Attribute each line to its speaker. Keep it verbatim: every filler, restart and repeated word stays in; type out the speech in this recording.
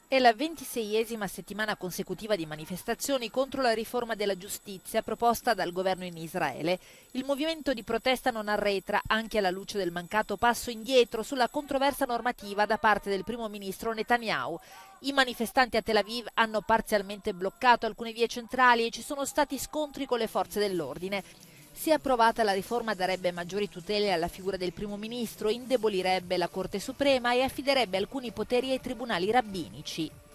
Speaker 1: È la ventiseiesima settimana consecutiva di manifestazioni contro la riforma della giustizia proposta dal governo in Israele. Il movimento di protesta non arretra, anche alla luce del mancato passo indietro sulla controversa normativa da parte del primo ministro Netanyahu. I manifestanti a Tel Aviv hanno parzialmente bloccato alcune vie centrali e ci sono stati scontri con le forze dell'ordine. Se approvata, la riforma darebbe maggiori tutele alla figura del primo ministro, indebolirebbe la Corte Suprema e affiderebbe alcuni poteri ai tribunali rabbinici.